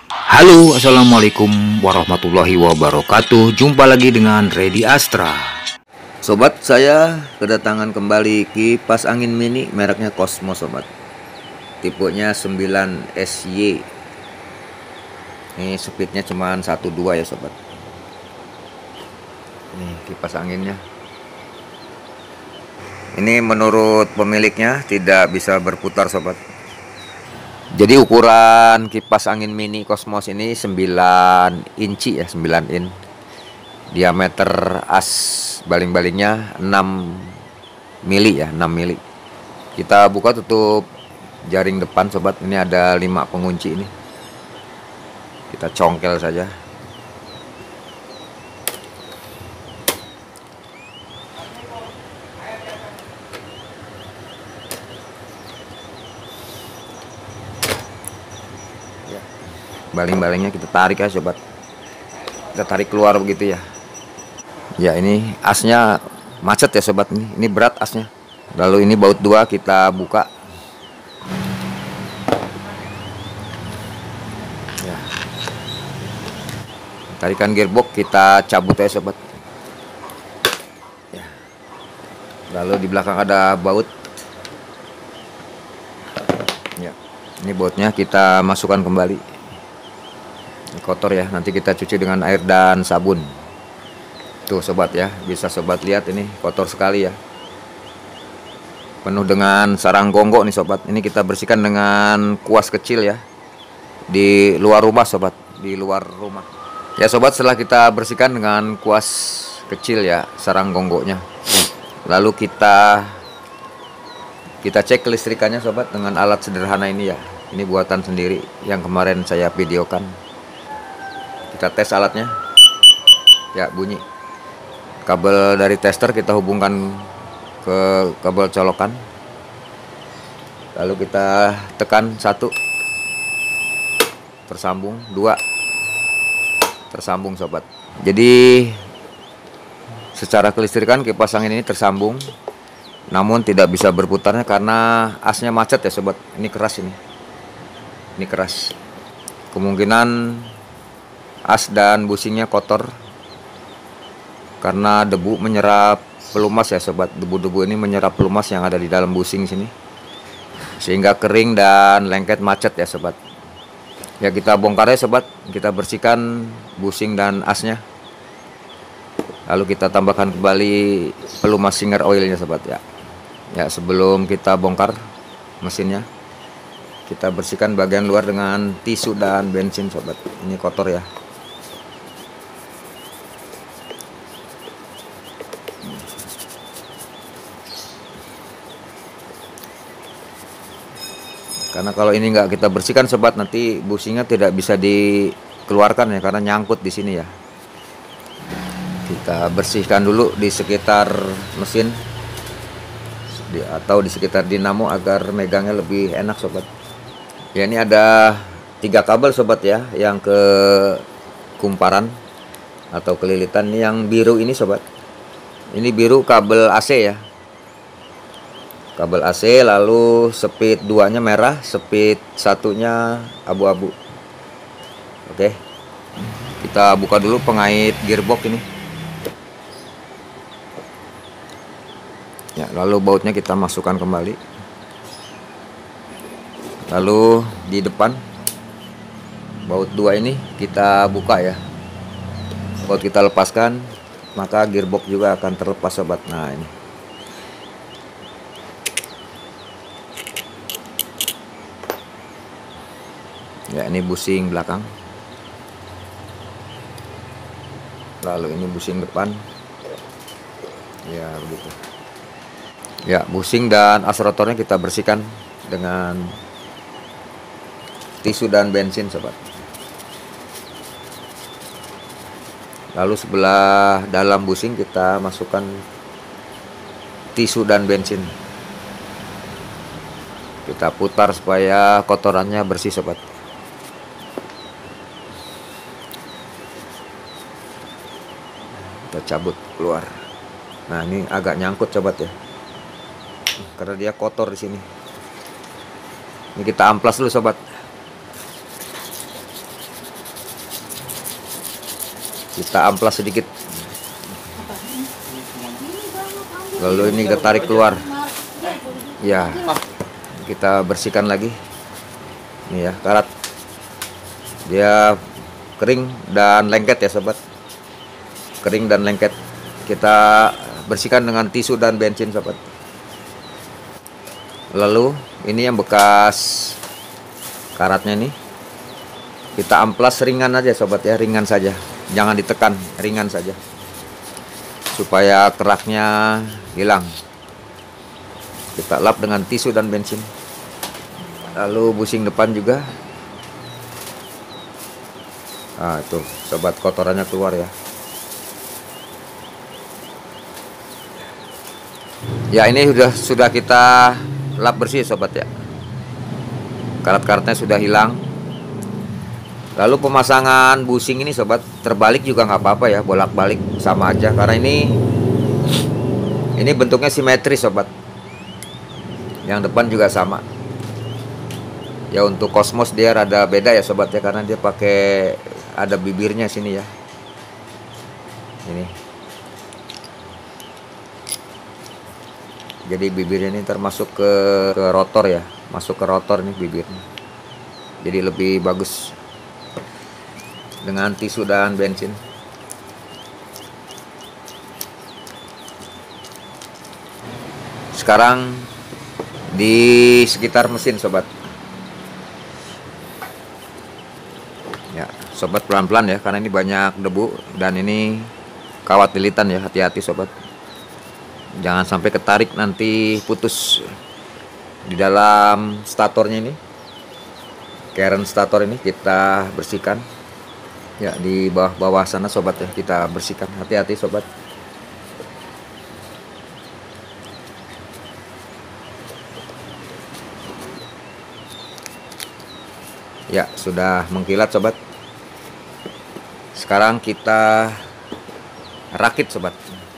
Halo, assalamualaikum warahmatullahi wabarakatuh. Jumpa lagi dengan Redi Astra. Sobat, saya kedatangan kembali kipas angin mini mereknya Cosmo sobat. Tipenya 9 SY. Ini speednya cuma 1,2 ya sobat. Ini kipas anginnya. Ini menurut pemiliknya tidak bisa berputar sobat. Jadi ukuran kipas angin mini Cosmos ini 9 inci ya, 9 in. Diameter as baling-balingnya 6 mili ya, 6 mili. Kita buka tutup jaring depan sobat. Ini ada 5 pengunci ini. Kita congkel saja. Baling-balingnya kita tarik ya sobat. Kita tarik keluar begitu ya. Ya, ini asnya macet ya sobat. Ini berat asnya. Lalu ini baut 2 kita buka. Ya. Tarikan gearbox kita cabut ya sobat. Ya. Lalu di belakang ada baut. Ya. Ini bautnya kita masukkan kembali. Ini kotor ya, nanti kita cuci dengan air dan sabun. Tuh sobat ya, bisa sobat lihat ini kotor sekali ya. Penuh dengan sarang gonggok nih sobat. Ini kita bersihkan dengan kuas kecil ya. Di luar rumah sobat, di luar rumah. Ya sobat, setelah kita bersihkan dengan kuas kecil ya sarang gonggoknya. Lalu kita cek kelistrikannya sobat dengan alat sederhana ini ya. Ini buatan sendiri yang kemarin saya videokan. Kita tes alatnya. Ya, bunyi. Kabel dari tester kita hubungkan ke kabel colokan. Lalu kita tekan 1. Tersambung, 2. Tersambung sobat. Jadi secara kelistrikan kipas angin ini tersambung. Namun tidak bisa berputarnya karena asnya macet ya sobat. Ini keras ini. Ini keras. Kemungkinan as dan busingnya kotor karena debu menyerap pelumas ya sobat. Debu-debu ini menyerap pelumas yang ada di dalam busing sini, sehingga kering dan lengket macet ya sobat. Ya, kita bongkar ya sobat. Kita bersihkan busing dan asnya. Lalu kita tambahkan kembali pelumas singer oilnya sobat ya. Ya, sebelum kita bongkar mesinnya, kita bersihkan bagian luar dengan tisu dan bensin sobat. Ini kotor ya. Karena kalau ini nggak kita bersihkan sobat, nanti busingnya tidak bisa dikeluarkan ya karena nyangkut di sini ya. Kita bersihkan dulu di sekitar mesin atau di sekitar dinamo agar megangnya lebih enak sobat. Ya, ini ada 3 kabel sobat ya, yang ke kumparan atau kelilitan. Ini yang biru ini sobat. Ini biru kabel AC ya. Kabel AC, lalu speed 2-nya merah, speed 1-nya abu-abu. Oke. Kita buka dulu pengait gearbox ini. Ya, lalu bautnya kita masukkan kembali. Lalu di depan baut 2 ini kita buka ya. Baut kita lepaskan, maka gearbox juga akan terlepas sobat. Nah, ini. Ya, ini busing belakang. Lalu ini busing depan. Ya, begitu. Ya, busing dan as rotornya kita bersihkan dengan tisu dan bensin sobat. Lalu sebelah dalam busing kita masukkan tisu dan bensin. Kita putar supaya kotorannya bersih sobat. Kita cabut keluar. Nah, ini agak nyangkut sobat ya, karena dia kotor di sini. Ini kita amplas dulu sobat. Kita amplas sedikit, lalu ini kita tarik keluar ya. Kita bersihkan lagi ini ya, karat dia kering dan lengket ya sobat, kering dan lengket. Kita bersihkan dengan tisu dan bensin sobat. Lalu ini yang bekas karatnya nih, kita amplas ringan aja sobat ya, ringan saja, jangan ditekan, ringan saja supaya keraknya hilang. Kita lap dengan tisu dan bensin. Lalu busing depan juga. Nah itu sobat, kotorannya keluar ya. Ya ini sudah kita lap bersih sobat ya. Karat-karatnya sudah hilang. Lalu pemasangan busing ini sobat, terbalik juga nggak apa-apa ya, bolak-balik sama aja, karena ini bentuknya simetris sobat. Yang depan juga sama. Ya untuk Cosmos dia rada beda ya sobat ya, karena dia pakai ada bibirnya sini ya. Ini. Jadi bibirnya ini termasuk ke rotor ya, masuk ke rotor nih bibirnya. Jadi lebih bagus dengan tisu dan bensin. Sekarang di sekitar mesin sobat ya, sobat pelan-pelan ya, karena ini banyak debu dan ini kawat lilitan ya, hati-hati sobat, jangan sampai ketarik nanti putus di dalam statornya. Ini keren stator ini kita bersihkan ya, di bawah sana sobat ya, kita bersihkan, hati-hati sobat. Ya sudah mengkilat sobat. Sekarang kita rakit sobat.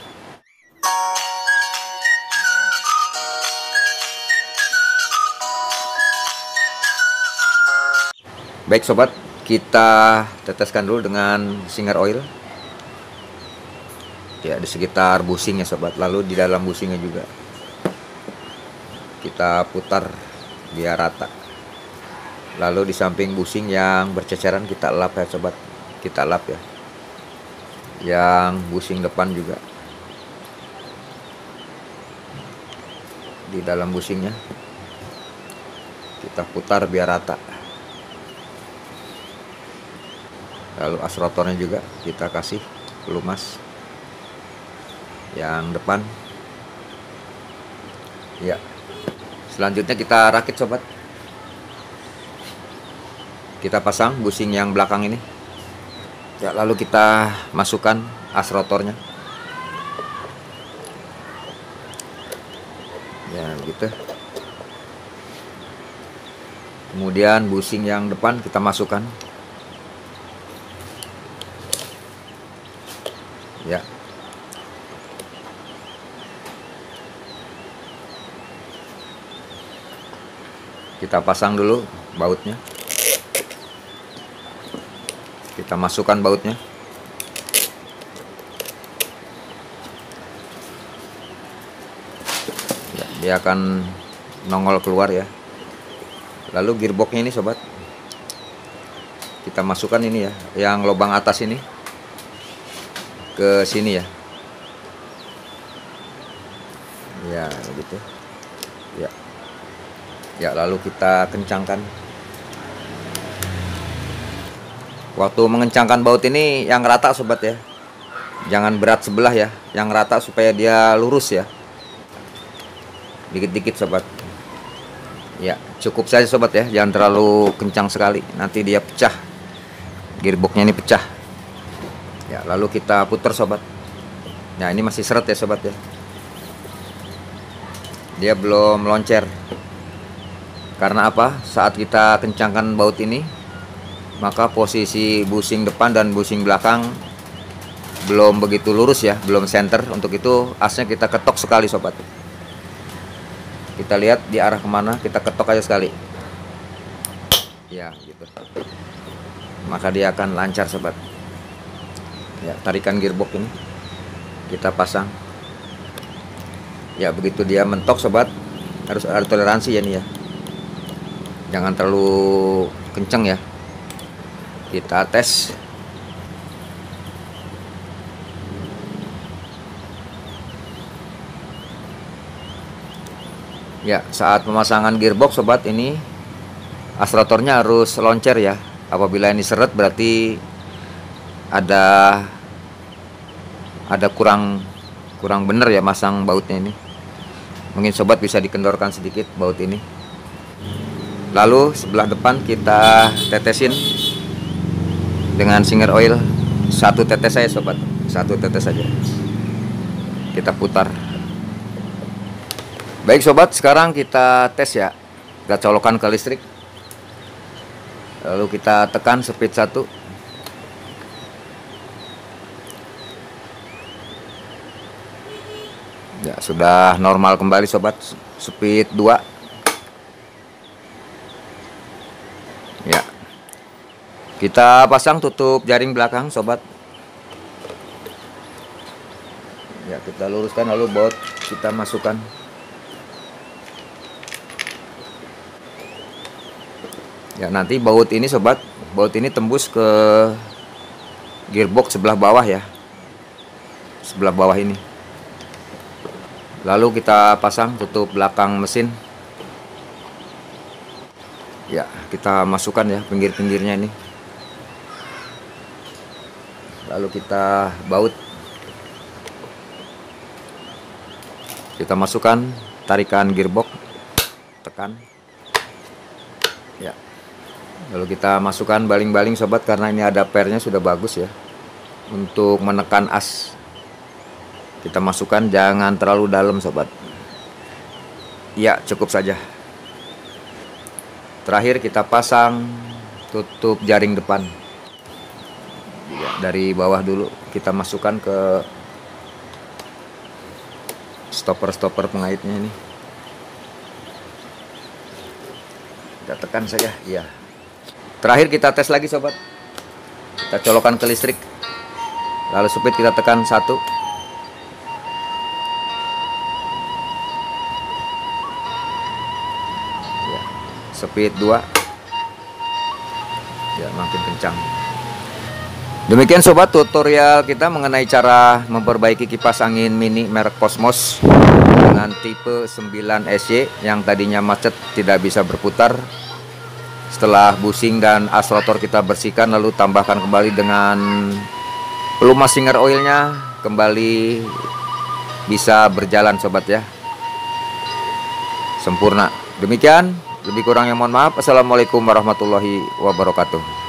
Baik sobat, kita teteskan dulu dengan singer oil ya, di sekitar busingnya sobat, lalu di dalam busingnya juga kita putar biar rata. Lalu di samping busing yang berceceran kita lap ya sobat, kita lap ya. Yang busing depan juga di dalam busingnya kita putar biar rata. Lalu as rotornya juga kita kasih pelumas yang depan ya. Selanjutnya kita rakit sobat. Kita pasang busing yang belakang ini ya, lalu kita masukkan as rotornya ya gitu. Kemudian busing yang depan kita masukkan ya. Kita pasang dulu bautnya. Kita masukkan bautnya. Ya, dia akan nongol keluar ya. Lalu gearboxnya ini sobat, kita masukkan ini ya, yang lubang atas ini ke sini ya. Ya, begitu. Ya. Ya, lalu kita kencangkan. Waktu mengencangkan baut ini yang rata sobat ya, jangan berat sebelah ya, yang rata supaya dia lurus ya, dikit-dikit sobat ya, cukup saja sobat ya, jangan terlalu kencang sekali, nanti dia pecah, gearboxnya ini pecah ya. Lalu kita putar sobat. Nah ini masih seret ya sobat ya, dia belum loncer. Karena apa? Saat kita kencangkan baut ini, maka posisi busing depan dan busing belakang belum begitu lurus ya, belum center. Untuk itu asnya kita ketok sekali sobat. Kita lihat di arah kemana, kita ketok aja sekali ya gitu, maka dia akan lancar sobat. Ya, tarikan gearbox ini kita pasang. Ya, begitu dia mentok sobat, harus ada toleransi ya nih ya. Jangan terlalu kenceng ya. Kita tes. Ya, saat pemasangan gearbox sobat, ini aspiratornya harus loncer ya. Apabila ini seret berarti ada kurang bener ya masang bautnya ini. Mungkin sobat bisa dikendorkan sedikit baut ini. Lalu sebelah depan kita tetesin dengan Singer Oil. 1 tetes saja sobat, 1 tetes saja. Kita putar. Baik sobat, sekarang kita tes ya. Kita colokkan ke listrik. Lalu kita tekan speed 1. Ya, sudah normal kembali sobat. Speed 2. Ya. Kita pasang tutup jaring belakang sobat. Ya, kita luruskan lalu baut kita masukkan. Ya, nanti baut ini sobat, baut ini tembus ke gearbox sebelah bawah ya. Sebelah bawah ini. Lalu kita pasang tutup belakang mesin. Ya, kita masukkan ya pinggir-pinggirnya ini. Lalu kita baut. Kita masukkan tarikan gearbox, tekan. Ya. Lalu kita masukkan baling-baling sobat, karena ini ada pernya sudah bagus ya. Untuk menekan as. Kita masukkan, jangan terlalu dalam sobat. Ya, cukup saja. Terakhir kita pasang tutup jaring depan. Ya, dari bawah dulu kita masukkan ke stopper pengaitnya ini. Kita tekan saja, ya. Terakhir kita tes lagi sobat. Kita colokkan ke listrik. Lalu speed kita tekan 1. Ya, speed 2. Ya, makin kencang. Demikian sobat tutorial kita mengenai cara memperbaiki kipas angin mini merek Cosmos dengan tipe 9 SY yang tadinya macet tidak bisa berputar. Setelah bushing dan aspirator kita bersihkan, lalu tambahkan kembali dengan pelumas Singer Oilnya, kembali bisa berjalan sobat ya. Sempurna. Demikian, lebih kurangnya mohon maaf. Assalamualaikum warahmatullahi wabarakatuh.